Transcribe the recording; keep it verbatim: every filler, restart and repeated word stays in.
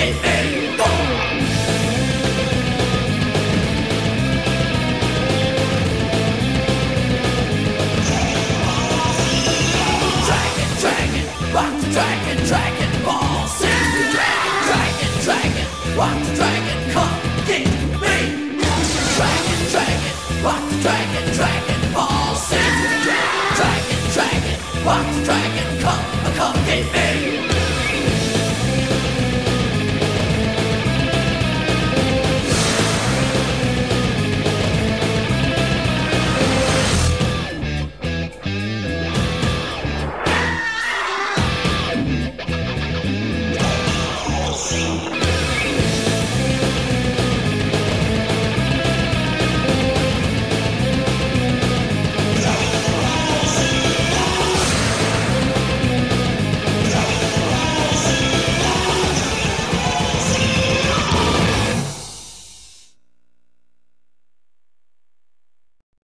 get me. Go. Dragon, dragon, rock the dragon, dragon ball. Sing the dragon, dragon, dragon, rock the dragon, come get me. Dragon, dragon, rock the dragon, dragon ball. Sing the dragon, dragon, dragon, rock the dragon, come, come get me.